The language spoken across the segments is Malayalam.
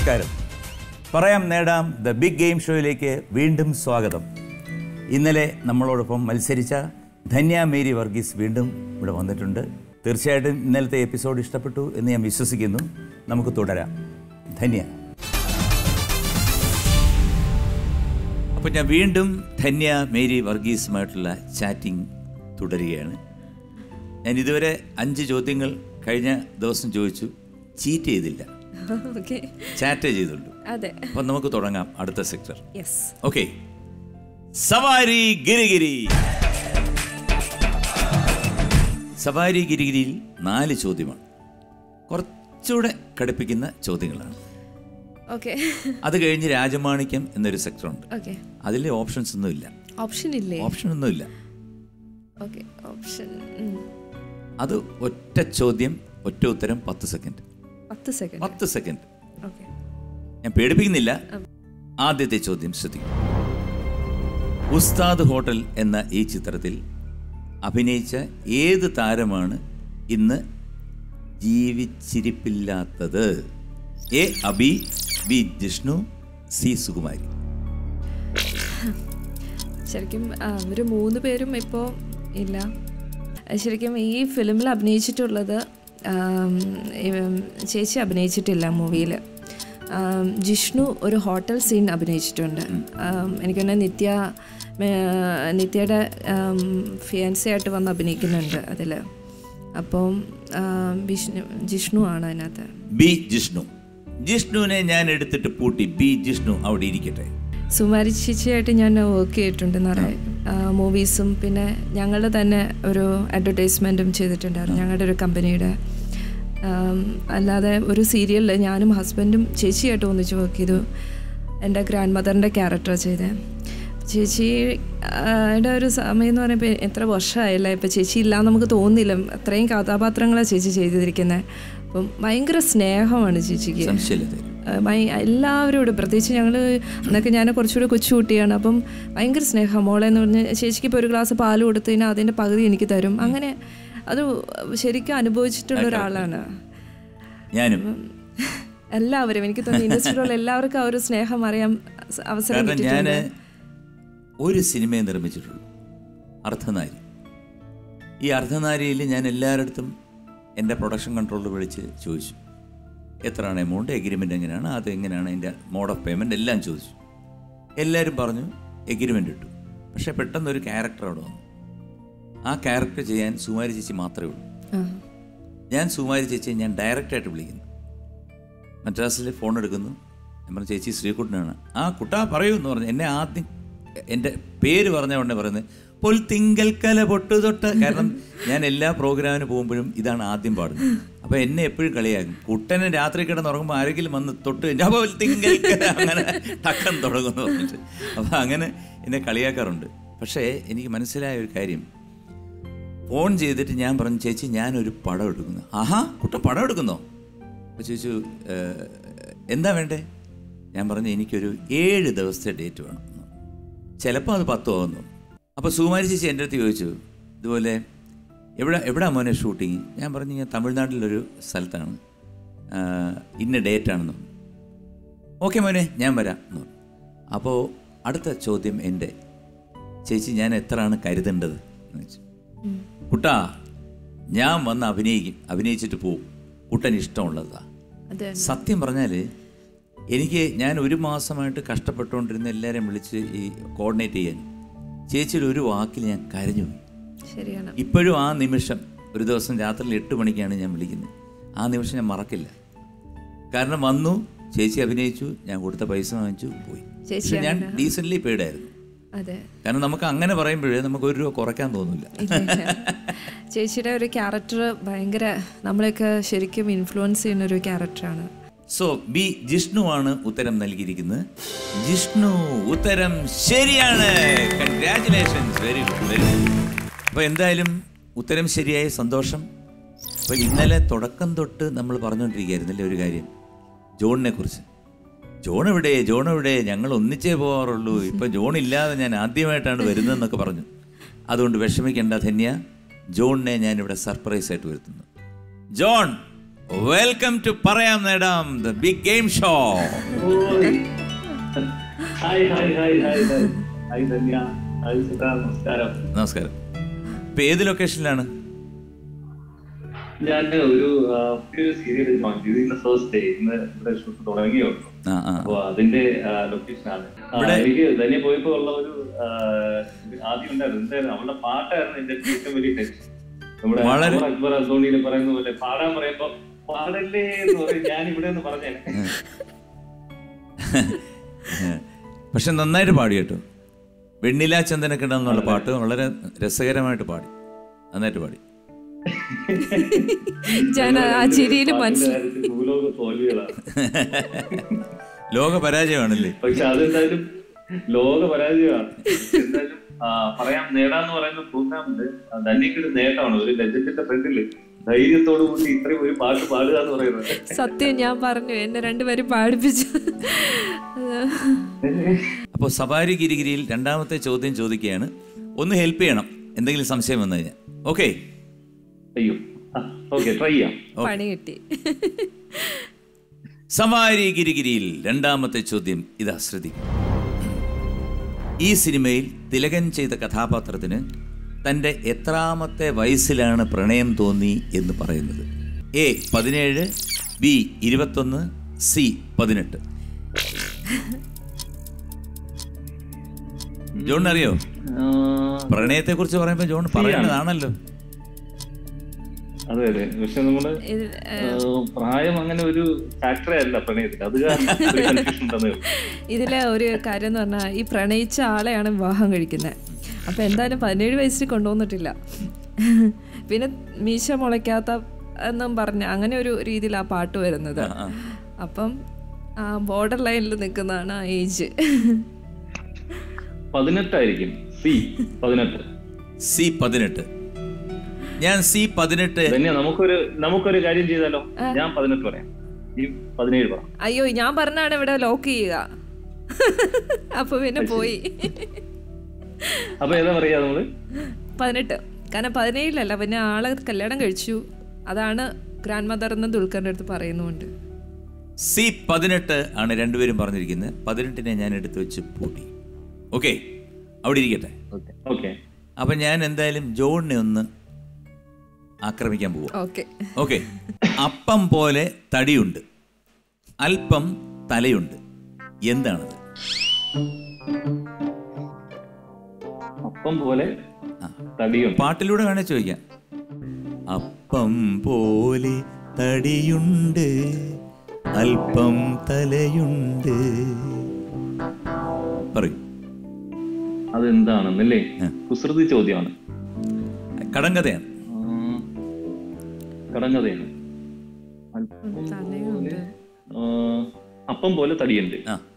നമസ്കാരം. പറയാം നേടാം ദ ബിഗ് ഗെയിം ഷോയിലേക്ക് വീണ്ടും സ്വാഗതം. ഇന്നലെ നമ്മളോടൊപ്പം മത്സരിച്ച ധന്യ മേരി വർഗീസ് വീണ്ടും ഇവിടെ വന്നിട്ടുണ്ട്. തീർച്ചയായിട്ടും ഇന്നലത്തെ എപ്പിസോഡ് ഇഷ്ടപ്പെട്ടു എന്ന് ഞാൻ വിശ്വസിക്കുന്നു. നമുക്ക് തുടരാം. ധന്യ. അപ്പോൾ ഞാൻ വീണ്ടും ധന്യ മേരി വർഗീസുമായിട്ടുള്ള ചാറ്റിംഗ് തുടരുകയാണ്. ഞാൻ ഇതുവരെ 5 ചോദ്യങ്ങൾ കഴിഞ്ഞ ദിവസം ചോദിച്ചു, ചീറ്റ് ചെയ്തില്ല, ചാറ്റ് ചെയ്തുള്ളൂ. അപ്പം നമുക്ക് തുടങ്ങാം അടുത്ത സെക്ടർ. ഓക്കെ, സവാരി ഗിരിഗിരി. സവാരി ഗിരിഗിരിയിൽ 4 ചോദ്യമാണ്. കുറച്ചുകൂടെ കടുപ്പിക്കുന്ന ചോദ്യങ്ങളാണ്. അത് കഴിഞ്ഞ് രാജമാണിക്യം എന്നൊരു സെക്ടർ ഉണ്ട്. അതിൽ ഓപ്ഷൻസ് ഒന്നുമില്ല. ഓപ്ഷൻ ഒന്നുമില്ല. അത് ഒറ്റ ചോദ്യം, ഒറ്റ ഉത്തരം, 10 സെക്കൻഡ്. 10 സെക്കൻഡ്. ഞാൻ പേടിപ്പിക്കുന്നില്ല. ആദ്യത്തെ ചോദ്യം ശ്രദ്ധിക്കും. ഉസ്താദ് ഹോട്ടൽ എന്ന ഈ ചിത്രത്തിൽ അഭിനയിച്ച ഏത് താരമാണ് ഇന്ന് ജീവിച്ചിരിപ്പില്ലാത്തത്? A Abi, B Jishnu, C Sukumari. ശരിക്കും അവർ 3 പേരും ഇപ്പോൾ ഇല്ല. ശരിക്കും ഈ ഫിലിമിൽ അഭിനയിച്ചിട്ടുള്ളത് ചേച്ചി അഭിനയിച്ചിട്ടില്ല മൂവിയിൽ. ജിഷ്ണു ഒരു ഹോട്ടൽ സീൻ അഭിനയിച്ചിട്ടുണ്ട്. എനിക്ക് തന്നെ നിത്യയുടെ ഫിയാൻസി ആയിട്ട് വന്ന് അഭിനയിക്കുന്നുണ്ട് അതിൽ. അപ്പം ജിഷ്ണു ആണ് അതിനകത്ത്. ബി ജിഷ്ണു. ജിഷ്ണുവിനെ ഞാൻ എടുത്തിട്ട് പൂട്ടി. ബി ജിഷ്ണു അവിടെ ഇരിക്കട്ടെ. സുമാരി ചേച്ചിയായിട്ട് ഞാൻ വർക്ക് ചെയ്തിട്ടുണ്ട് നിറയെ മൂവീസും, പിന്നെ ഞങ്ങളുടെ തന്നെ ഒരു അഡ്വർടൈസ്മെൻറ്റും ചെയ്തിട്ടുണ്ടായിരുന്നു ഞങ്ങളുടെ ഒരു കമ്പനിയുടെ. അല്ലാതെ ഒരു സീരിയലിൽ ഞാനും ഹസ്ബൻഡും ചേച്ചിയായിട്ട് ഒന്നിച്ച് വർക്ക് ചെയ്തു. എൻ്റെ ഗ്രാൻഡ് മദറിൻ്റെ ക്യാരക്ടറാണ് ചെയ്തത്. ചേച്ചിയുടെ ഒരു സമയം എന്ന് പറയുമ്പോൾ എത്ര വർഷമായില്ല, ഇപ്പോൾ ചേച്ചി ഇല്ലാന്ന് നമുക്ക് തോന്നുന്നില്ല. അത്രയും കഥാപാത്രങ്ങളാണ് ചേച്ചി ചെയ്തിരിക്കുന്നത്. അപ്പം ഭയങ്കര സ്നേഹമാണ് ചേച്ചിക്ക് എല്ലാവരോടും. പ്രത്യേകിച്ച് ഞങ്ങൾ അന്നൊക്കെ ഞാൻ കുറച്ചുകൂടി കൊച്ചുകുട്ടിയാണ്. അപ്പം ഭയങ്കര സ്നേഹം. മോളെന്ന് പറഞ്ഞ് ചേച്ചിക്ക് ഇപ്പോൾ ഒരു ഗ്ലാസ് പാൽ കൊടുത്തു കഴിഞ്ഞാൽ അതിൻ്റെ പകുതി എനിക്ക് തരും. അങ്ങനെ അത് ശരിക്കും അനുഭവിച്ചിട്ടുള്ള ഒരാളാണ് ഞാനും. എല്ലാവരും എനിക്ക് തോന്നുന്നു ഇൻഡസ്ട്രിയിലുള്ള എല്ലാവർക്കും ആ ഒരു സ്നേഹം അറിയാൻ അവസരം കിട്ടിയിട്ടുണ്ട്. ഞാൻ ഒരു സിനിമയെ നിർമ്മിച്ചിട്ടുള്ളൂ, അർദ്ധനാരി. ഈ അർദ്ധനാരിയിൽ ഞാൻ എല്ലാവരുടെ എൻ്റെ പ്രൊഡക്ഷൻ കൺട്രോളർ വിളിച്ച് ചോദിച്ചു, എത്രയാണ് എമൗണ്ട്, എഗ്രിമെൻ്റ് എങ്ങനെയാണ്, അത് എങ്ങനെയാണ്, അതിൻ്റെ മോഡ് ഓഫ് പേയ്മെൻറ്റ് എല്ലാം ചോദിച്ചു. എല്ലാവരും പറഞ്ഞു എഗ്രിമെൻ്റ് ഇട്ടു. പക്ഷേ പെട്ടെന്നൊരു ക്യാരക്ടർ അവിടെ വന്നു. ആ ക്യാരക്ടർ ചെയ്യാൻ സുമാരി ചേച്ചി മാത്രമേ ഉള്ളൂ. ഞാൻ സുമാരി ചേച്ചിയെ ഞാൻ ഡയറക്റ്റായിട്ട് വിളിക്കുന്നു. മദ്രാസിൽ ഫോൺ എടുക്കുന്നു. ഞാൻ പറഞ്ഞു, ചേച്ചി ശ്രീകുട്ടനാണ്. ആ കുട്ടാ പറയൂ എന്ന് പറഞ്ഞു. എന്നെ ആദ്യം എൻ്റെ പേര് പറഞ്ഞ ഉടനെ പറയുന്നത് പൊൽത്തിങ്കൽക്കല പൊട്ടു തൊട്ട്. കാരണം ഞാൻ എല്ലാ പ്രോഗ്രാമിന് പോകുമ്പോഴും ഇതാണ് ആദ്യം പാടുന്നത്. അപ്പോൾ എന്നെ എപ്പോഴും കളിയാക്കും. കുട്ടനെ രാത്രി കിടന്നുറങ്ങുമ്പോൾ ആരെങ്കിലും വന്ന് തൊട്ട് കഴിഞ്ഞാൽ പൊൽത്തിങ്കൽക്കല അങ്ങനെ ടക്കം തുടങ്ങുമെന്ന് പറഞ്ഞിട്ട്. അപ്പോൾ അങ്ങനെ എന്നെ കളിയാക്കാറുണ്ട്. പക്ഷേ എനിക്ക് മനസ്സിലായ ഒരു കാര്യം, ഫോൺ ചെയ്തിട്ട് ഞാൻ പറഞ്ഞു, ചേച്ചി ഞാനൊരു പടം എടുക്കുന്നു. ആഹാ, കുട്ട പടം എടുക്കുന്നോ? അപ്പോൾ ചോദിച്ചു എന്താ വേണ്ടേ? ഞാൻ പറഞ്ഞു എനിക്കൊരു 7 ദിവസത്തെ ഡേറ്റ് വേണം. ചിലപ്പോൾ അത് 10 ആവുന്നു. അപ്പോൾ സുകുമാരി ചേച്ചി എൻ്റെ അടുത്ത് ചോദിച്ചു, ഇതുപോലെ എവിടെയാ മോനെ ഷൂട്ടിങ്? ഞാൻ പറഞ്ഞു, ഞാൻ തമിഴ്നാട്ടിലൊരു സ്ഥലത്താണ്, ഇന്ന ഡേറ്റാണെന്ന് പറഞ്ഞു. ഓക്കെ മോനെ, ഞാൻ വരാം എന്ന് പറഞ്ഞു. അപ്പോൾ അടുത്ത ചോദ്യം എൻ്റെ, ചേച്ചി ഞാൻ എത്രയാണ് കരുതേണ്ടത് എന്ന് വെച്ചു. കുട്ടാ ഞാൻ വന്ന് അഭിനയിച്ചിട്ട് പോവും, കുട്ടന് ഇഷ്ടമുള്ളതാ. സത്യം പറഞ്ഞാൽ ഞാൻ 1 മാസമായിട്ട് കഷ്ടപ്പെട്ടുകൊണ്ടിരുന്ന എല്ലാവരെയും വിളിച്ച് ഈ കോർഡിനേറ്റ് ചെയ്യാൻ ചേച്ചിയുടെ ഒരു വാക്കിൽ ഞാൻ കരഞ്ഞുപോയി. ഇപ്പോഴും ആ നിമിഷം, ഒരു ദിവസം രാത്രി 8 മണിക്കാണ് ഞാൻ വിളിക്കുന്നത്, ആ നിമിഷം ഞാൻ മറക്കില്ല. കാരണം വന്നു, ചേച്ചി അഭിനയിച്ചു, ഞാൻ കൊടുത്ത പൈസ വാങ്ങിച്ചു, പോയി. പക്ഷെ ഞാൻ ഡീസൻ്റ്ലി പെയ്ഡായിരുന്നു. കാരണം നമുക്ക് അങ്ങനെ പറയുമ്പോഴേ നമുക്ക് 1 രൂപ കുറയ്ക്കാൻ തോന്നില്ല. ചേച്ചിയുടെ ഒരു ക്യാരക്ടർ ഭയങ്കര നമ്മളെയൊക്കെ ശരിക്കും ഇൻഫ്ലുവൻസ് ചെയ്യുന്ന ഒരു ക്യാരക്ടറാണ്. സോ ബി ജിഷ്ണു ആണ് ഉത്തരം നൽകിയിരിക്കുന്നത്. ജിഷ്ണു ഉത്തരം ശരിയാണ്. Congratulations, very good, very good. അപ്പോൾ എന്തായാലും ഉത്തരം ശരിയായ സന്തോഷം. അപ്പോൾ ഇന്നലെ തുടക്കം തൊട്ട് നമ്മൾ പറഞ്ഞുകൊണ്ടിരിക്കുകയായിരുന്നല്ലേ ഒരു കാര്യം, ജോണിനെ കുറിച്ച്. ജോൺ എവിടെ, ഞങ്ങൾ ഒന്നിച്ചേ പോകാറുള്ളൂ, ഇപ്പം ജോൺ ഇല്ലാതെ ഞാൻ ആദ്യമായിട്ടാണ് വരുന്നതെന്നൊക്കെ പറഞ്ഞു. അതുകൊണ്ട് വിഷമിക്കേണ്ട ധന്യ, ജോണിനെ ഞാനിവിടെ സർപ്രൈസായിട്ട് വരുത്തുന്നു. ജോൺ വെൽക്കം ടു പറയാം നേടാം, ദ ബിഗ് ഗെയിം ഷോ. നമസ്കാരം. ഇപ്പൊ ഏത് ലൊക്കേഷനിലാണ്? ഞാൻ ഒരു സീരിയൽ ഫസ്റ്റ് ഡേ ഇന്ന് ഇവിടെ ഷൂട്ട് തുടങ്ങിയുള്ളൂ. അപ്പൊ അതിന്റെ ലൊക്കേഷനാണ്. എനിക്ക് തന്നെ പോയപ്പോ ഉള്ള ഒരു ആദ്യം ഉണ്ടായിരുന്നു, അവളുടെ പാട്ടായിരുന്നു എന്റെ ഏറ്റവും വലിയ ടെൻഷൻ. നമ്മുടെ അക്ബർ അസോണിയിൽ പറയുന്ന പോലെ പാടാൻ പറയുമ്പോ പാടല്ലേ എന്ന് പറയും, ഞാൻ ഇവിടെ നിന്ന് പറഞ്ഞേ. പക്ഷെ നന്നായിട്ട് പാടി കേട്ടോ. വെണ്ണില ചന്ദനക്കിട എന്നുള്ള പാട്ട് വളരെ രസകരമായിട്ട് പാടി, നന്നായിട്ട് പാടി. ലോക പരാജയമാണല്ലേ? പക്ഷെ അതെന്തായാലും ലോക പരാജയമാണ്. എന്തായാലും പറയാം നേടാന്ന് പറയുന്ന പ്രോഗ്രാമില് ധനിക്കൊരു നേട്ടമാണ്. ഒരു ലെജൻഡിന്റെ ഫ്രണ്ടില് ധൈര്യത്തോടു കൂടി ഇത്രയും ഒരു പാട്ട് പാടുക എന്ന് പറയുന്നത്. സത്യം, ഞാൻ പറഞ്ഞു എന്നെ രണ്ടുപേരും പാടിപ്പിച്ചു. അപ്പൊ സവാരി ഗിരിഗിരിയിൽ രണ്ടാമത്തെ ചോദ്യം ചോദിക്കുകയാണ്. ഒന്ന് ഹെൽപ്പ് ചെയ്യണം എന്തെങ്കിലും സംശയം വന്നു കഴിഞ്ഞാൽ. ഓക്കെ? അയ്യോ, ഓക്കെ, ട്രൈ ചെയ്യാം. പണി കിട്ടി. സവാരി ഗിരിഗിരിയിൽ രണ്ടാമത്തെ ചോദ്യം ഇതാ, ശ്രദ്ധിക്കും. ഈ സിനിമയിൽ തിലകൻ ചെയ്ത കഥാപാത്രത്തിന് തൻ്റെ എത്രാമത്തെ വയസ്സിലാണ് പ്രണയം തോന്നി എന്ന് പറയുന്നത്? A 17, B 21, C 18. ജോൺ അറിയോ? പ്രണയത്തെ കുറിച്ച് പറയുമ്പോ ജോൺ പറയേണ്ടതാണല്ലോ. അതെ അതെ, പക്ഷെ നമ്മള് പ്രായം അങ്ങനെ ഒരു ഫാക്ടറേ അല്ല പ്രണയത്തിൽ. അത് ഇതിലെ ഒരു കാര്യം എന്ന് പറഞ്ഞാൽ ഈ പ്രണയിച്ച ആളെയാണ് വിവാഹം കഴിക്കുന്നത്. അപ്പൊ എന്തായാലും 17 വയസ്സിൽ കൊണ്ടുവന്നിട്ടില്ല. പിന്നെ മീശ മുളയ്ക്കാത്ത എന്നും പറഞ്ഞ അങ്ങനെ ഒരു രീതിയിൽ ആ പാട്ട് വരുന്നത്. അപ്പം ബോർഡർ ലൈനിൽ നിൽക്കുന്നതാണ് ആ ഏജ്. 18 ആയിരിക്കും. സി 18. സി 18. ഞാൻ സി 18. നമുക്കൊരു കാര്യം ചെയ്താലോ? ഞാൻ 18 പറയാം, 17 പറയാം. അയ്യോ, ഞാൻ പറഞ്ഞാണ് ഇവിടെ ലോക്ക് ചെയ്യുക. അപ്പൊ പിന്നെ പോയി. അപ്പൊ ഏതാ പറയാ നമ്മള്? 18. കാരണം 17 പിന്നെ ആളെ കല്യാണം കഴിച്ചു. അതാണ് ഗ്രാൻഡ് മദർ എന്ന് ദുൽഖറിന്റെ അടുത്ത് പറയുന്നുണ്ട്. സി 18 ആണ് രണ്ടുപേരും പറഞ്ഞിരിക്കുന്നത്. 18 ഞാൻ എടുത്തു വെച്ച് പൂട്ടി. ഓക്കെ, അവിടെ ഇരിക്കട്ടെ. അപ്പൊ ഞാൻ എന്തായാലും ജോണിനെ ഒന്ന് ആക്രമിക്കാൻ പോവാം. ഓക്കെ. അപ്പം പോലെ തടിയുണ്ട്, അല്പം തലയുണ്ട്, എന്താണത്? അപ്പം പോലെ തടിയുണ്ട്. പാട്ടിലൂടെ വേണേ ചോദിക്കാം. അപ്പം പോലെ തടിയുണ്ട്, അല്പം തലയുണ്ട്, പറയൂ. അതെന്താണെന്നല്ലേ? കുസൃതി ചോദ്യമാണ്. കടങ്കഥയാണ്. കടങ്കഥയാണ്. അപ്പം പോലെ തടിയുണ്ട്,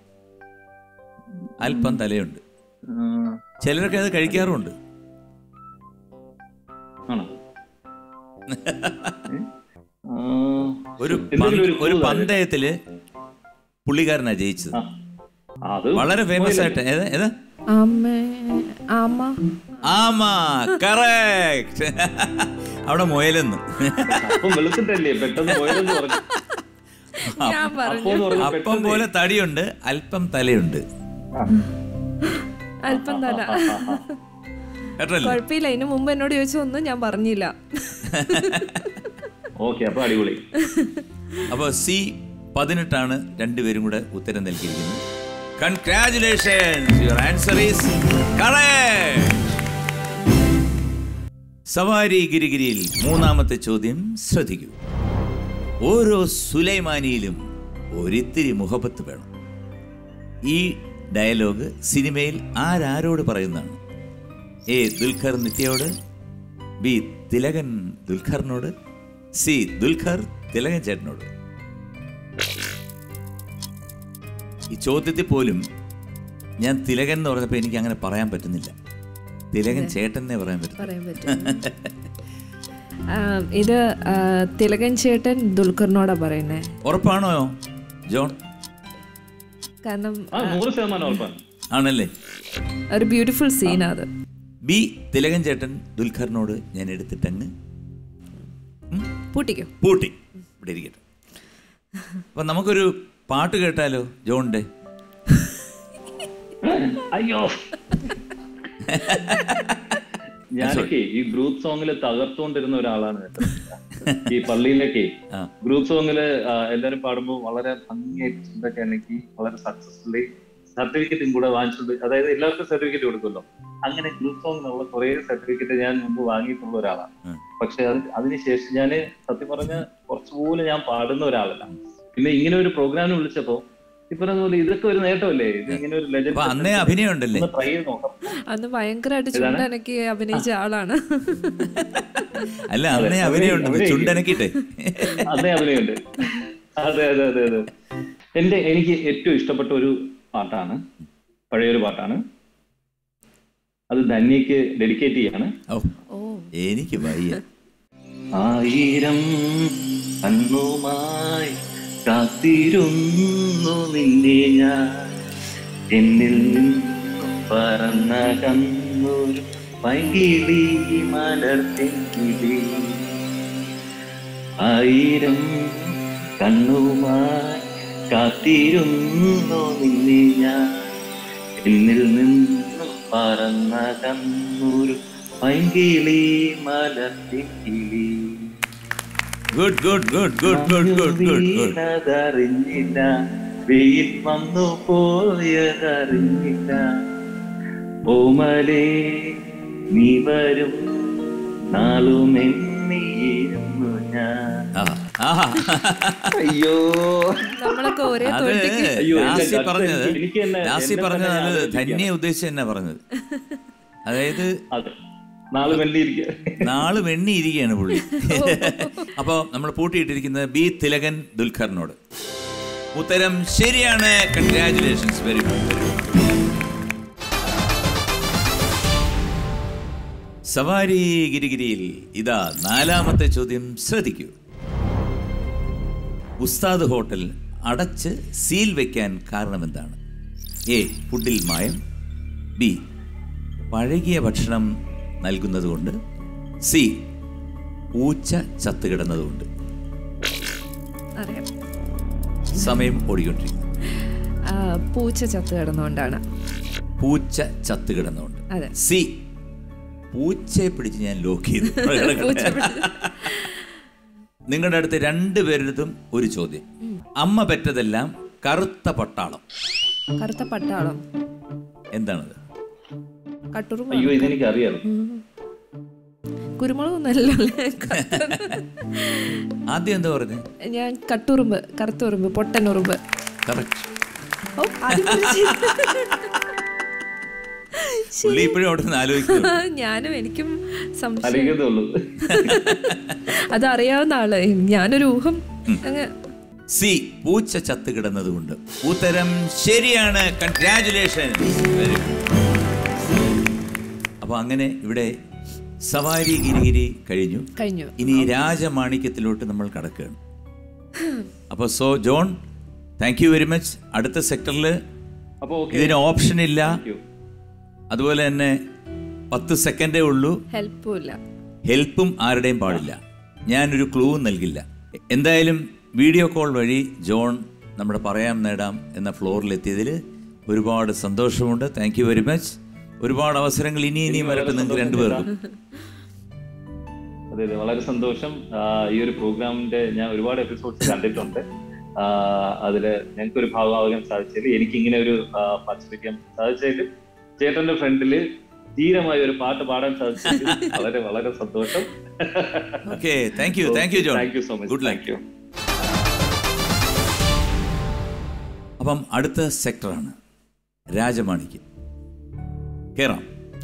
അല്പം തലയുണ്ട്. ചിലരൊക്കെ അത് കഴിക്കാറുമുണ്ട്. ആണോ? ഒരു പന്തയത്തില് പുള്ളിക്കാരനാ ജയിച്ചത്, വളരെ ഫേമസ് ആയിട്ട്. ഏതാ? കറക്റ്റ്. അവിടെ മുയലെന്ന്. അപ്പം പോലെ തടിയുണ്ട്, അല്പം തലയുണ്ട്. അല്പം തല. കുഴപ്പമില്ല, ഇതിനു മുമ്പ് എന്നോട് ചോദിച്ചൊന്നും ഞാൻ പറഞ്ഞില്ല. അപ്പൊ സി 18 രണ്ടുപേരും കൂടെ ഉത്തരം നൽകിയിരിക്കുന്നു. Congratulations, your answer is correct. സവാരി ഗിരിഗിരിയിൽ മൂന്നാമത്തെ ചോദ്യം ശ്രദ്ധിക്കൂ. ഓരോ സുലൈമാനിയിലും ഒരിത്തിരി മുഹബത്ത് വേണം. ഈ ഡയലോഗ് സിനിമയിൽ ആരോട് പറയുന്നതാണ്? എ ദുൽഖർ നിത്യയോട്, ബി തിലകൻ ദുൽഖറിനോട്, സി ദുൽഖർ തിലകൻ ചേട്ടനോട്. ഈ ചോദ്യത്തിൽ പോലും ഞാൻ തിലകൻ എന്ന് പറഞ്ഞപ്പോൾ എനിക്ക് അങ്ങനെ പറയാൻ പറ്റുന്നില്ല. തിലകൻ ചേട്ടനെ പറയാൻ പറ്റും. ഇത് തിലകൻ ചേട്ടൻ ദുൽഖറിനോടാ പറയുന്നേ. ഉറപ്പാണോ ജോൺ? കാരണം 100% ആണല്ലേ? ഒരു ബ്യൂട്ടിഫുൾ സീനാ അത്. ബി തിലകൻ ചേട്ടൻ ദുൽഖറിനോട് ഞാൻ എടുത്തിട്ടങ്ങ് പൂട്ടിക്കോ? പൂട്ടി. ഇവിടെ ഇരിക്കട്ടെ. അപ്പം നമുക്കൊരു പാട്ട് കേട്ടാലോ ജോണിൻ്റെ? അയ്യോ, ഞാനൊക്കെ ഈ ഗ്രൂപ്പ് സോങ്ങില് തകർത്തുകൊണ്ടിരുന്ന ഒരാളാണ്. ഈ പള്ളിയിലൊക്കെ ഗ്രൂപ്പ് സോങ്ങില് എല്ലാരും പാടുമ്പോൾ വളരെ ഭംഗിയായിട്ട് ചിന്തയൊക്കെ എനിക്ക് വളരെ സക്സസ്ഫുള്ളി സർട്ടിഫിക്കറ്റും കൂടെ വാങ്ങിച്ചിട്ടുണ്ട്. അതായത് എല്ലാവർക്കും സർട്ടിഫിക്കറ്റ് കൊടുക്കുമല്ലോ, അങ്ങനെ ഗ്രൂപ്പ് സോങ്ങിനുള്ള കുറെ സർട്ടിഫിക്കറ്റ് ഞാൻ മുമ്പ് വാങ്ങിയിട്ടുള്ള ഒരാളാണ്. പക്ഷെ അതിനുശേഷം ഞാൻ സത്യം പറഞ്ഞ കുറച്ചുപോലും ഞാൻ പാടുന്ന ഒരാളല്ല. പിന്നെ ഇങ്ങനെ ഒരു പ്രോഗ്രാമിന് വിളിച്ചപ്പോ ഇപ്പറഞ്ഞ ഇതൊക്കെ ഒരു നേട്ടമല്ലേ? ഇത് ഇങ്ങനെ ഒരു ലെജൻഡ് അഭിനയം ഉണ്ടല്ലേ? ട്രൈ ചെയ്ത് നോക്കാം. അന്ന് ഭയങ്കരമായിട്ട് ചുണ്ടനക്കി അഭിനയിച്ച ആളാണ്. അല്ല, അന്നേ അഭിനയുണ്ട്, ചുണ്ടനക്കിട്ടെ അന്നേ അഭിനയുണ്ട്. അതെ അതെ അതെ അതെ. എനിക്ക് ഏറ്റവും ഇഷ്ടപ്പെട്ട ഒരു പാട്ടാണ്, പഴയൊരു പാട്ടാണ്. അത് ധന്യക്ക് ഡെഡിക്കേറ്റ് ചെയ്യാണ്. എനിക്ക് വയ്യ. ആയിരം കണ്ണുമായി കാത്തിരുന്നു നിന്നെ ഞാൻ, എന്നിൽ പറന്ന കണ്ണൂർ പൈകിളി മലർത്തിങ്കിളി. ആയിരം കണ്ണുമായി കാത്തിരുന്നു നിന്നെ ഞാൻ, എന്നിൽ നിന്ന് പറന്ന കണ്ണൂർ പൈകിളി മലർത്തിങ്കിളി. Good good good good good good good good. അതറിഞ്ഞില്ല, വെയിൽ വന്നു പോയതറിഞ്ഞില്ല, ഓമലേ നീ വരും നാളുമെന്നിയിരുന്നു ഞാൻ. അയ്യോ, നമ്മളൊക്കെ ഒരേ പറഞ്ഞത് ധന്യ ഉദ്ദേശിച്ച് തന്നെ പറഞ്ഞത്. അതായത് നാള് വെണ്ണിയിരിക്കുകയാണ് പുള്ളി. അപ്പോൾ നമ്മൾ പൂട്ടിയിട്ടിരിക്കുന്നത് ബി തിലകൻ ദുൽഖറിനോട്. ഉത്തരം ശരിയാണ്. Congratulations, very good. സവാരി ഗിരിഗിരിയിൽ ഇതാ 4ാമത്തെ ചോദ്യം. ശ്രദ്ധിക്കൂ. ഉസ്താദ് ഹോട്ടൽ അടച്ച് സീൽ വെക്കാൻ കാരണമെന്താണ്? എ, ഫുഡിൽ മായം. ബി, പഴകിയ ഭക്ഷണം നൽകുന്നതുകൊണ്ട്. സി, പൂച്ച ചത്തുകിടന്നതുകൊണ്ട്. സമയം ഓടിക്കൊണ്ടിരിക്കുന്നു. പൂച്ച ചത്തുകിടന്നുകൊണ്ടാണ്. പൂച്ച ചത്തുകിടന്നുകൊണ്ട്. സി, പൂച്ചയെ പിടിച്ച് ഞാൻ ലോക്ക് ചെയ്തു. നിങ്ങളുടെ അടുത്ത് 2 പേരുടെതും ഒരു ചോദ്യം. അമ്മ പെറ്റതെല്ലാം കറുത്ത പട്ടാളം. കറുത്ത പട്ടാളം എന്താണത്? അയ്യോ, ഇതെനിക്ക് അറിയാം. കുരുമുളകൊന്നല്ലേ? ആദ്യം എന്താ പറഞ്ഞു? ഞാൻ കട്ടുറുമ്പ്, കറുത്തുറുമ്പ്, പൊട്ടനുറുമ്പ്. ഞാനും എനിക്കും അതറിയാവുന്ന ആള്, ഞാനൊരു ഊഹം. സി, പൂച്ച ചത്ത് കിടന്നതുകൊണ്ട്. ഉത്തരം ശരിയാണ്. കൺഗ്രാറ്റുലേഷൻ. അപ്പൊ അങ്ങനെ ഇവിടെ സവാരി ഗിരിഗിരി കഴിഞ്ഞു. ഇനി രാജമാണിക്യത്തിലോട്ട് നമ്മൾ കടക്കുകയാണ്. അപ്പൊ John, thank you very much. അടുത്ത സെക്ടറിൽ ഇതിന് ഓപ്ഷൻ ഇല്ല, അതുപോലെ തന്നെ 10 സെക്കൻഡേ ഉള്ളൂ. ഹെൽപ്പും ആരുടെയും പാടില്ല. ഞാനൊരു ക്ലൂവും നൽകില്ല. എന്തായാലും വീഡിയോ കോൾ വഴി ജോൺ നമ്മുടെ പറയാം നേടാം എന്ന ഫ്ലോറിലെത്തിയതിൽ ഒരുപാട് സന്തോഷമുണ്ട്. Thank you very much. ഒരുപാട് അവസരങ്ങൾ ഇനിയും വരട്ടെ നിങ്ങൾക്ക് 2 പേർക്കും. അതെ അതെ, വളരെ സന്തോഷം. ഈ ഒരു പ്രോഗ്രാമിന്റെ ഞാൻ ഒരുപാട് എപ്പിസോഡ്സ് കണ്ടിട്ടുണ്ട്. അതില് ഞങ്ങൾക്കൊരു ഭാഗമാകാൻ സാധിച്ചതിൽ, എനിക്ക് ഇങ്ങനെ ഒരു പാർട്ടിസിപ്പേറ്റ് സാധിച്ചതിൽ, ചേട്ടന്റെ ഫ്രണ്ടില് ധീരമായ ഒരു പാട്ട് പാടാൻ സാധിച്ചതിൽ വളരെ വളരെ സന്തോഷം. Okay, thank you John. Thank you so much. Good luck. അപ്പം അടുത്ത സെക്ടറാണ് രാജമാണിക്യം. കേറാം.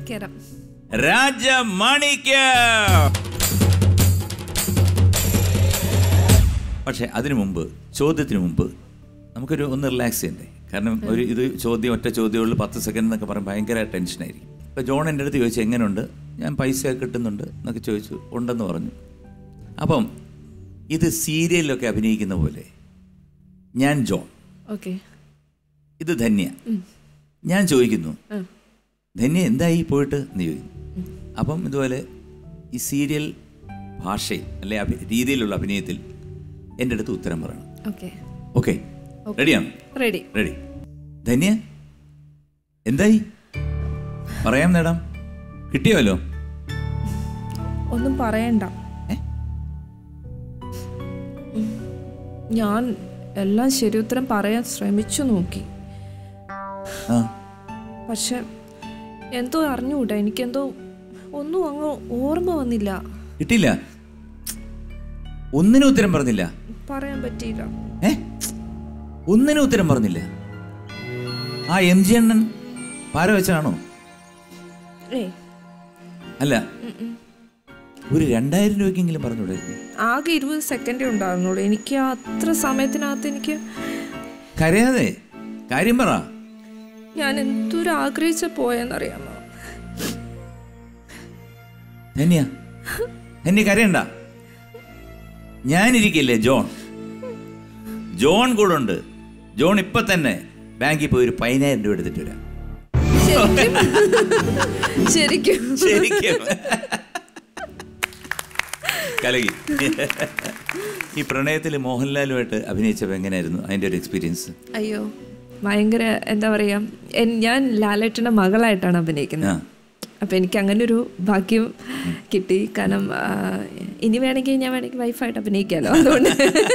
രാജമാണിക്യം. പക്ഷെ അതിനു മുമ്പ്, ചോദ്യത്തിന് മുമ്പ് ഒന്ന് റിലാക്സ് ചെയ്യണ്ടേ? കാരണം ഇത് ഒറ്റ ചോദ്യമുള്ളൂ, 10 സെക്കൻഡ് എന്നൊക്കെ പറയുമ്പോൾ ഭയങ്കര ടെൻഷനായിരിക്കും. ഇപ്പോൾ ജോൺ എൻ്റെ അടുത്ത് ചോദിച്ചു എങ്ങനെയുണ്ട്, ഞാൻ പൈസ കിട്ടുന്നുണ്ട് എന്നൊക്കെ ചോദിച്ചു. ഉണ്ടെന്ന് പറഞ്ഞു. അപ്പം ഇത് സീരിയലിലൊക്കെ അഭിനയിക്കുന്ന പോലെ, ഞാൻ ജോൺ, ഇത് ധന്യ. ഞാൻ ചോദിക്കുന്നു, ധന്യ എന്തായി പോയിട്ട് എന്ന് ചോദിക്കുന്നു. അപ്പം ഇതുപോലെ ഈ സീരിയൽ ഭാഷയിൽ അല്ലെ രീതിയിലുള്ള അഭിനയത്തിൽ എൻ്റെ അടുത്ത് ഉത്തരം പറയണം. ഓക്കെ ഓക്കെ, റെഡിയാണ്? റെഡി. റെഡി. ധന്യ, എന്തായി പറയാം നേടാം? കിട്ടിയോല്ലോ? ഒന്നും പറയണ്ട. ഞാൻ എല്ലാം ശരി ഉത്തരം പറയാൻ ശ്രമിച്ചു നോക്കി, പക്ഷെ എന്തോ അറിഞ്ഞുകൂടാ, എനിക്കെന്തോ ഒന്നും അങ്ങ് ഓർമ്മ വന്നില്ല. കിട്ടില്ല? ഒന്നിനും ഉത്തരം പറഞ്ഞില്ല? പറയാൻ പറ്റിയില്ല. ഒന്നിനും ഉത്തരം പറഞ്ഞില്ല? ആ എം ജി അണ്ണൻ പാര വെച്ചാണോ? അല്ല, ഒരു 2000 രൂപയ്ക്കെങ്കിലും പറഞ്ഞൂടെ? ആകെ 20 സെക്കൻഡേ ഉണ്ടായിരുന്നുള്ളൂ. എനിക്ക് അത്ര സമയത്തിനകത്ത് എനിക്ക് കരയാതെ കാര്യം പറ. ഞാൻ എന്തൊരു ആഗ്രഹിച്ച പോയെന്നറിയാമോ? ധന്യ, ധന്യ കരയണ്ട. ഞാനിരിക്കില്ലേ ജോൺ? ജോൺ കൂടെ ഉണ്ട്. ജോൺ ഇപ്പൊ തന്നെ ബാങ്കിൽ പോയി ഒരു 10000 രൂപ എടുത്തിട്ട് വരാം. ശരിക്കും ശരിക്കും കലകി. ഈ പ്രണയത്തിൽ മോഹൻലാലുമായിട്ട് അഭിനയിച്ചപ്പോൾ എങ്ങനെയായിരുന്നു അതിൻ്റെ ഒരു എക്സ്പീരിയൻസ്? അയ്യോ, ഭയങ്കര എന്താ പറയുക, ഞാൻ ലാലേട്ടൻ്റെ മകളായിട്ടാണ് അഭിനയിക്കുന്നത്. അപ്പം എനിക്ക് അങ്ങനെ ഒരു ഭാഗ്യം കിട്ടി. കാരണം ഇനി വേണമെങ്കിൽ ഞാൻ വൈഫായിട്ട് അഭിനയിക്കാമല്ലോ, അതുകൊണ്ട്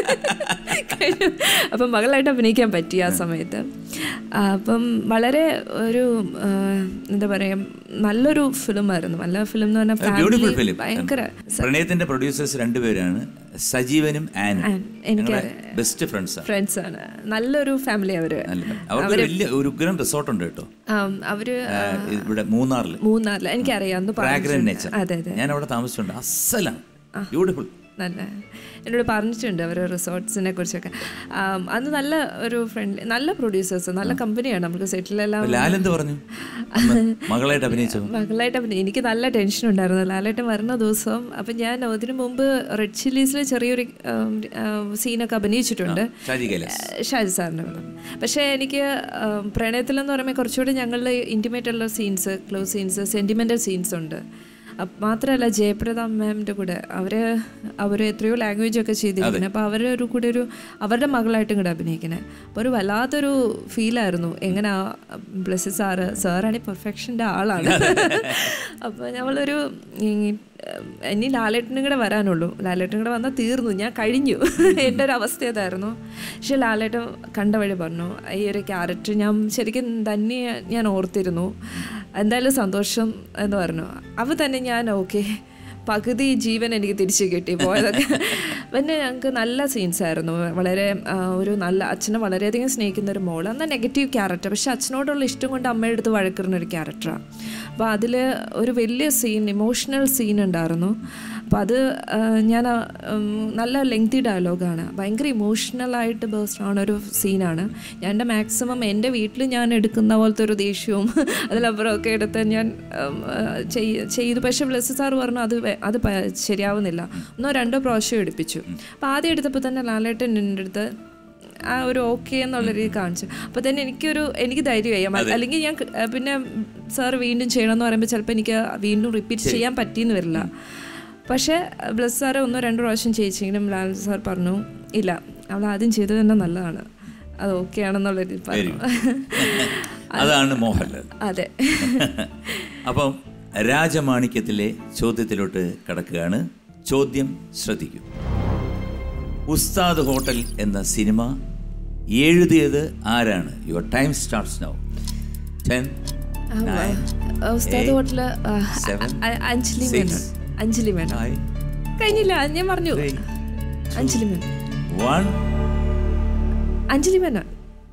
അപ്പം മകളായിട്ട് അഭിനയിക്കാൻ പറ്റി ആ സമയത്ത്. അപ്പം വളരെ ഒരു എന്താ പറയുക, നല്ലൊരു ഫിലിമായിരുന്നു. നല്ല ഫിലിം എന്ന് പറഞ്ഞാൽ ഭയങ്കര. പ്രണയത്തിന്റെ പ്രൊഡ്യൂസേഴ്സ് 2 പേരാണ്, സജീവനും ആനും. എനിക്ക് ബെസ്റ്റ് ഫ്രണ്ട്സ് ആണ്. നല്ലൊരു ഫാമിലി. അവർക്ക് വലിയ ഒരു ഉഗ്രൻ റിസോർട്ട് ഉണ്ട് കേട്ടോ. അവര് ഇവിടെ മൂന്നാറിൽ എനിക്കറിയാം. അതെ, ഞാൻ അവിടെ താമസിച്ചിട്ടുണ്ട്. അസലാണ്, ബ്യൂട്ടിഫുൾ. നല്ല എന്നോട് പറഞ്ഞിട്ടുണ്ട് അവർ റിസോർട്ട്സിനെ കുറിച്ചൊക്കെ. അന്ന് നല്ല ഒരു ഫ്രണ്ട്ലി, നല്ല പ്രൊഡ്യൂസേഴ്സ്, നല്ല കമ്പനിയാണ്. നമുക്ക് സെറ്റിലെല്ലാം. ലാലെന്ത് പറഞ്ഞു? മകളായിട്ട് അഭിനയിച്ചു. എനിക്ക് നല്ല ടെൻഷൻ ഉണ്ടായിരുന്നു ലാലേട്ടൻ വരുന്ന ദിവസം. അപ്പം ഞാൻ അതിനു മുമ്പ് റെഡ് ചില്ലീസിൽ ചെറിയൊരു സീനൊക്കെ അഭിനയിച്ചിട്ടുണ്ട് ഷാജി സാറിൻ്റെ കൂടെ. പക്ഷേ എനിക്ക് പ്രണയത്തിലെന്ന് പറയുമ്പോൾ കുറച്ചുകൂടി ഞങ്ങളുടെ ഇൻറ്റിമേറ്റ് ഉള്ള scenes, close scenes, sentimental scenes ഉണ്ട്. മാത്രമല്ല ജയപ്രദ മാമിൻ്റെ കൂടെ അവർ എത്രയോ ലാംഗ്വേജൊക്കെ ചെയ്തിരിക്കുന്നത്. അപ്പോൾ അവരൊരു കൂടെ അവരുടെ മകളായിട്ടും കൂടെ അഭിനയിക്കുന്നത്. അപ്പോൾ ഒരു വല്ലാത്തൊരു ഫീലായിരുന്നു. എങ്ങനെ ബ്ലെസ്സി സാറാണ് പെർഫെക്ഷൻ്റെ ആളാണ്. അപ്പോൾ നമ്മളൊരു ഇനി ലാലേട്ടനും കൂടെ വരാനുള്ളൂ. ലാലേട്ടനും കൂടെ വന്നാൽ തീർന്നു, ഞാൻ കഴിഞ്ഞു. എൻ്റെ ഒരു അവസ്ഥ അതായിരുന്നു. പക്ഷെ ലാലേട്ടൻ കണ്ട വഴി പറഞ്ഞു, ഈ ഒരു ക്യാരക്ടർ ഞാൻ ശരിക്കും തന്നെ ഞാൻ ഓർത്തിരുന്നു. എന്തായാലും സന്തോഷം എന്ന് പറഞ്ഞു. അപ്പോൾ തന്നെ ഞാൻ ഓക്കെ, പകുതി ജീവൻ എനിക്ക് തിരിച്ചു കിട്ടി പോയതൊക്കെ. പിന്നെ ഞങ്ങൾക്ക് നല്ല സീൻസായിരുന്നു. വളരെ ഒരു നല്ല അച്ഛനെ വളരെയധികം സ്നേഹിക്കുന്ന ഒരു മോൾ. എന്നാൽ നെഗറ്റീവ് ക്യാരക്ടർ, പക്ഷെ അച്ഛനോടുള്ള ഇഷ്ടം കൊണ്ട് അമ്മയുടെ അടുത്ത് വഴക്കിടുന്ന ഒരു ക്യാരക്ടറാണ്. അപ്പോൾ അതിൽ ഒരു വലിയ സീൻ, ഇമോഷണൽ സീൻ ഉണ്ടായിരുന്നു. അപ്പോൾ അത് ഞാൻ നല്ല ലെങ്തി ഡയലോഗാണ്, ഭയങ്കര ഇമോഷണലായിട്ട് ബേസ്ഡാണൊരു സീനാണ്. ഞാൻ എൻ്റെ മാക്സിമം എൻ്റെ വീട്ടിൽ ഞാൻ എടുക്കുന്ന പോലത്തെ ഒരു ദേഷ്യവും അതിലപ്പുറമൊക്കെ എടുത്ത് ഞാൻ ചെയ്തു. പക്ഷേ ബ്ലെസ്സി സാർ പറഞ്ഞു അത് ശരിയാവുന്നില്ല, 1-2 പ്രാവശ്യം എടുപ്പിച്ചു. അപ്പോൾ ആദ്യം എടുത്തപ്പോൾ തന്നെ ലാലേട്ടൻ എൻ്റെ അടുത്ത് ആ ഒരു ഓക്കെ എന്നുള്ള രീതി കാണിച്ചു. അപ്പോൾ തന്നെ എനിക്ക് ധൈര്യമായി. അല്ലെങ്കിൽ ഞാൻ പിന്നെ സാർ വീണ്ടും ചെയ്യണമെന്ന് പറയുമ്പോൾ ചിലപ്പോൾ എനിക്ക് വീണ്ടും റിപ്പീറ്റ് ചെയ്യാൻ പറ്റിയെന്ന് വരില്ല. പക്ഷേ ബ്ലെസ്സി സാറ് 1-2 പ്രാവശ്യം ചെയ്യിച്ചെങ്കിലും ലാൽ സാർ പറഞ്ഞു ഇല്ല, അവൾ ആദ്യം ചെയ്തത് തന്നെ നല്ലതാണ്, അത് ഓക്കെ ആണെന്നുള്ള രീതി പറഞ്ഞു. അതാണ് മോഹൻലാൽ. അതെ. അപ്പം രാജമാണിക്യത്തിലെ ചോദ്യത്തിലോട്ട് കടക്കുകയാണ്. ചോദ്യം ശ്രദ്ധിക്കൂ. ഉസ്താദ് ഹോട്ടൽ എന്ന സിനിമ എഴുതിയത് ആരാണ്? Your time starts now. 10, 9, ഉസ്താദ് ഹോട്ടൽ അഞ്ജലി മേനോൻ. കഴിഞ്ഞില്ല, ഞാൻ പറഞ്ഞു അഞ്ജലി മേനോൻ. അഞ്ജലി മേനോൻ.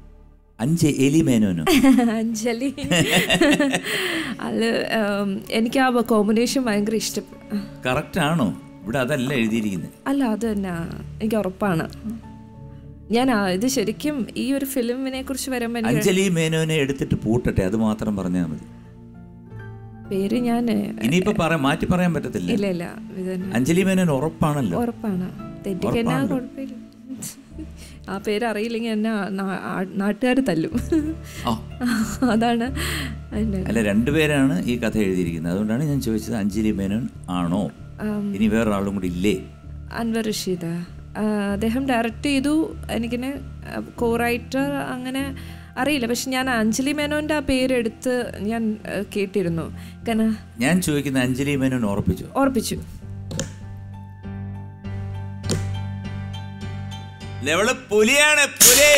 അഞ്ജലി. അത് എനിക്ക് ആ കോമ്പിനേഷൻ ഭയങ്കര ഇഷ്ടപ്പെട്ടു. കറക്റ്റ് ആണോ? ഇവിടെ അതല്ല എഴുതിയിരിക്കുന്നത്. അല്ല, അത് തന്നെ എനിക്ക് ഉറപ്പാണ്. ഞാൻ ഇത് ശരിക്കും ഈ ഒരു ഫിലിമിനെ കുറിച്ച് വരുമ്പോൾ അഞ്ജലി മേനോനെ എടുത്തിട്ട് പൂട്ടട്ടെ, അത് മാത്രം പറഞ്ഞാൽ മതി. പേര് ഞാൻ ഇനിയിപ്പോ മാറ്റി പറയാൻ പറ്റത്തില്ല. ഇല്ല, അഞ്ജലി മേനോൻ ഉറപ്പാണല്ലോ. ഉറപ്പാണ്, തെറ്റിക്കെന്നാ കുഴപ്പമില്ല. ആ പേര് അറിയില്ലെങ്കിൽ എന്നെ നാട്ടുകാർ തല്ലും. അതാണ്. അല്ല, 2 പേരാണ് ഈ കഥ എഴുതിയിരിക്കുന്നത്. അതുകൊണ്ടാണ് ഞാൻ ചോദിച്ചത് അഞ്ജലി മേനോൻ ആണോ, ഇനി വേറൊരാളും കൂടി ഇല്ലേ? അൻവർ റഷീദ്. അദ്ദേഹം ഡയറക്റ്റ് ചെയ്തു. എനിക്കിനെ കോ റൈറ്റർ അങ്ങനെ അറിയില്ല. പക്ഷെ ഞാൻ അഞ്ജലി മേനോൻ്റെ ആ പേരെടുത്ത് ഞാൻ കേട്ടിരുന്നു. കാരണം ഞാൻ ചോദിക്കുന്ന അഞ്ജലി മേനോൻ ഓർപ്പിച്ചു. ലെവല് പുലിയാണ്, പുലി.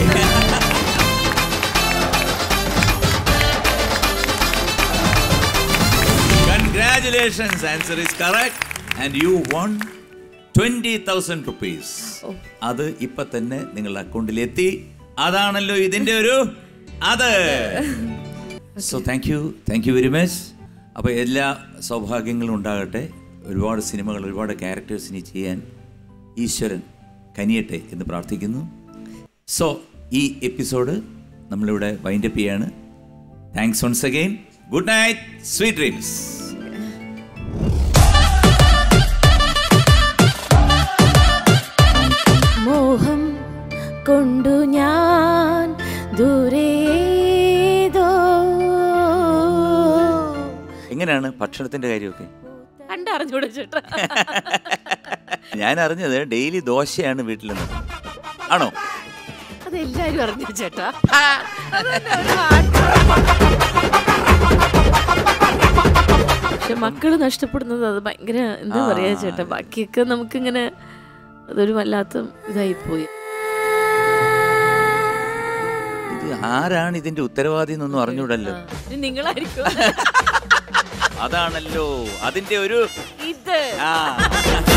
Congratulations, answer is correct and you won 20,000 rupees. അത് ഇപ്പൊ തന്നെ നിങ്ങളുടെ അക്കൗണ്ടിൽ എത്തി. അതാണല്ലോ ഇതിന്റെ ഒരു അത്. So thank you very much. അപ്പോൾ എല്ലാ സൗഭാഗ്യങ്ങളും ഉണ്ടാകട്ടെ. ഒരുപാട് സിനിമകൾ, ഒരുപാട് ക്യാരക്ടേഴ്സിനെ ചെയ്യാൻ ഈശ്വരൻ കനിയട്ടെ എന്ന് പ്രാർത്ഥിക്കുന്നു. സോ ഈ എപ്പിസോഡ് നമ്മളിവിടെ വൈൻഡപ്പ് ചെയ്യാണ്. Thanks once again. Good night, sweet dreams. മോഹം കൊണ്ടു ഞാൻ ദൂരേതോ. എങ്ങനെയാണ് ഭക്ഷണത്തിന്റെ കാര്യമൊക്കെ? കണ്ടറിഞ്ഞൂടെ ചേട്ടാ? ഞാൻ അറിഞ്ഞത് ഡെയിലി ദോശയാണ് വീട്ടിൽ നിന്ന്. ആണോ? അതെല്ലാരും അറിഞ്ഞു ചേട്ടാ. പക്ഷെ മക്കള് നഷ്ടപ്പെടുന്നത് അത് ഭയങ്കര എന്താ പറയാ ചേട്ടാ. ബാക്കിയൊക്കെ നമുക്കിങ്ങനെ അതൊരു വല്ലാത്ത ഇതായിപ്പോയി. ഇത് ആരാണ് ഇതിന്റെ ഉത്തരവാദി എന്നൊന്നും അറിഞ്ഞൂടല്ലോ. നിങ്ങളായിരിക്കും. അതാണല്ലോ അതിന്റെ ഒരു ഇത്.